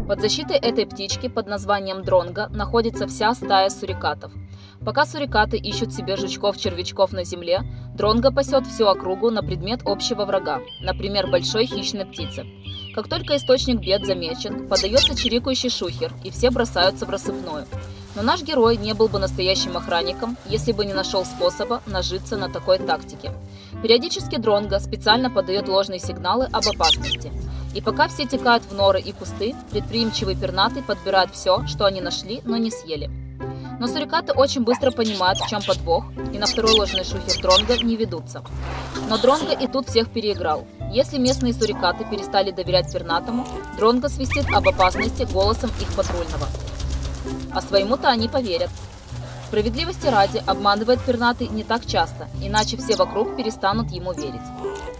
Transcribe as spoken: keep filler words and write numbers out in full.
Под защитой этой птички под названием дронго находится вся стая сурикатов. Пока сурикаты ищут себе жучков-червячков на земле, дронго пасет всю округу на предмет общего врага, например, большой хищной птицы. Как только источник бед замечен, подается чирикающий шухер, и все бросаются в рассыпную. Но наш герой не был бы настоящим охранником, если бы не нашел способа нажиться на такой тактике. Периодически дронго специально подает ложные сигналы об опасности. И пока все текают в норы и кусты, предприимчивый пернатый подбирает все, что они нашли, но не съели. Но сурикаты очень быстро понимают, в чем подвох, и на второй ложный шухер дронго не ведутся. Но дронго и тут всех переиграл. Если местные сурикаты перестали доверять пернатому, дронго свистит об опасности голосом их патрульного. А своему-то они поверят. Справедливости ради, обманывает пернатый не так часто, иначе все вокруг перестанут ему верить.